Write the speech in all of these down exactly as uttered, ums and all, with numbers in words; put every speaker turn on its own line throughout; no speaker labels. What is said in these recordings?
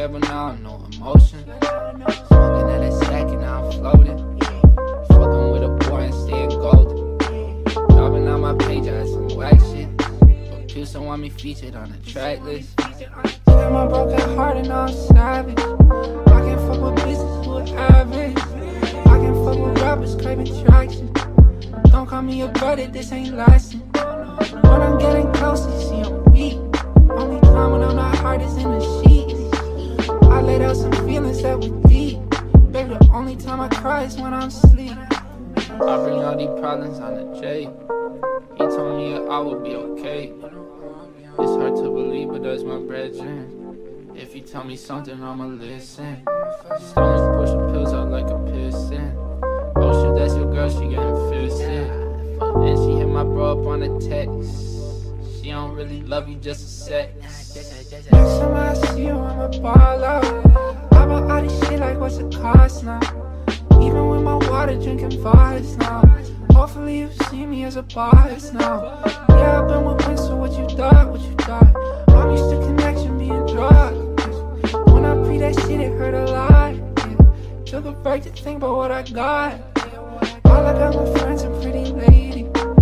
head, but now no emotion. Smoking at a stack and now I'm floating. Fucking with a boy and staying golden. Dropping out my page, I had some whack shit. But Houston want me featured on the track list. Tell my broken heart and I'm savage. I can't fuck with business who are average. I can't fuck with rappers craving traction. Don't call me a brother, this ain't lasting. When I'm getting close, you see I'm weak. Only time when I'm not hard is in the sheets. I laid out some feelings that were deep. Baby, the only time I cry is when I'm asleep. I bring all these problems on the J. He told me I would be okay. It's hard to believe, but that's my brethren. If you tell me something, I'ma listen. Stolen, pushing pills out like a piston. Oh shit, that's your girl, she getting fisted. And she hit my bro up on a text. She don't really love you, just a sex. Next time I see you, I'ma ball out. I bought all this shit like what's the cost now? Even with my water, drinking vibes now. Hopefully you see me as a boss now. Yeah, I've been with Winston, so what you thought, what you thought? I'm used to connection being drugged. When I pre that shit, it hurt a lot. Yeah. Took a break to think about what I got. Yeah. All I got my friends and pretty lady.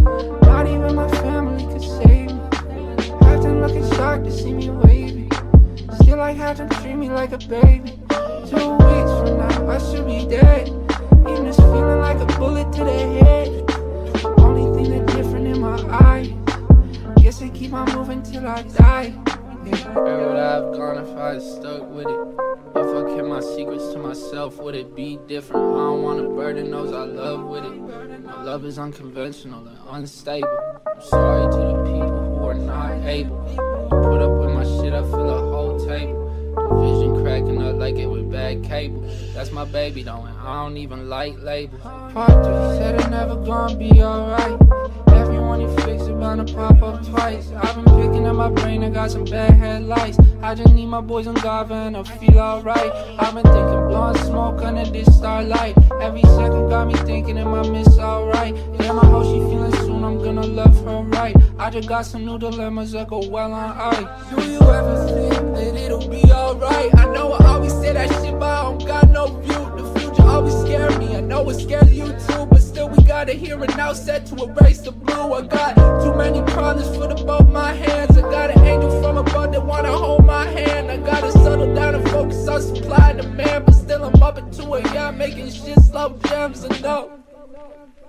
Not even my family could save me. Half them looking shocked to see me wavy. Still I have them treat me like a baby. Two weeks from now, I should be dead. Even this feeling like a bullet to the head. Only thing that's different in my eyes. Guess I keep on moving till I die. Yeah. Where would I have gone if I had stuck with it? If I kept my secrets to myself, would it be different? I don't wanna burden those I love with it. My love is unconventional and unstable. I'm sorry to the people who are not able to put up with my shit, I feel a whole table. The vision cracking up like it with bad cable. That's my baby though, and I don't even like labels. Part three said it never gonna be alright. Everyone you fix it bound to pop up twice. I've been picking up my brain, I got some bad headlights. I just need my boys on Gava and I feel alright. I've been thinking blowing smoke under this starlight. Every second got me thinking, am I miss alright? Yeah, my hoe she feeling soon, I'm gonna love her right. I just got some new dilemmas that go well on ice. Do you ever think that it'll be alright? I know I always say that shit, but I don't got no view. The future always scares me, I know it scares you too. But still we got it here and now set to erase the blue. I got too many problems for the both my hands. I got an angel from above that wanna hold my hand. I gotta settle down and focus on supply and demand. But still I'm up at two a.m. making shit slow jams and no.